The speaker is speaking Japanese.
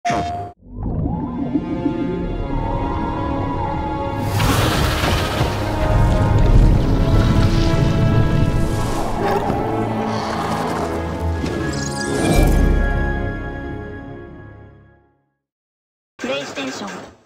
プレイステーション